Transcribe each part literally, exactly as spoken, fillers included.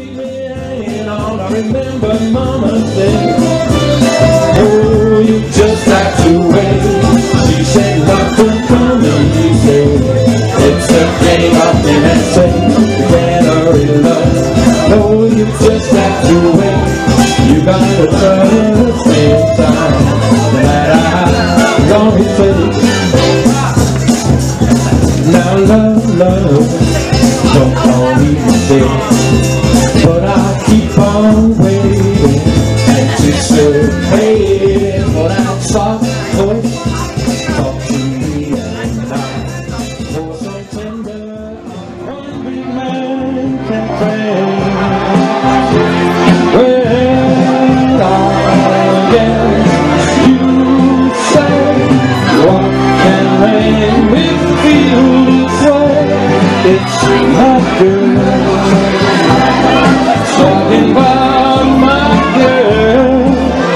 And all I remember Mama said, oh, you just have to wait. She said, love will come and you say, it's a game of him and say, you better in love. No, you just have to wait. You gotta turn at the same time that I long to take. Now love, love, don't call me today, but I'll keep on waiting anticipating for that soft voice talk to me at night. For so tender, one big man can pray. When I guess you say what can rain with feel this way, it's not good. Talking about my girl,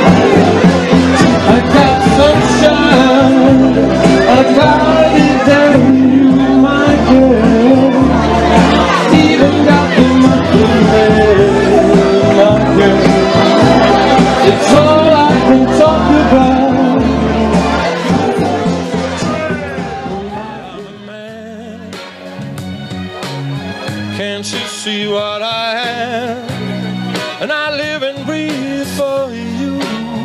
I got sunshine, I got it down you, my girl. Even got the mountain there, my girl. It's all I can talk about. I'm a man. Can't you see what I have? And I live and breathe for you.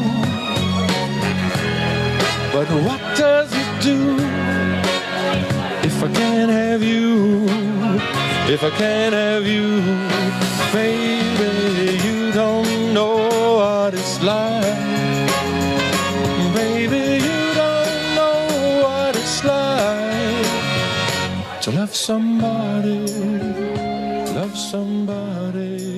But what does it do if I can't have you? If I can't have you, baby, you don't know what it's like. Baby, you don't know what it's like to love somebody, love somebody.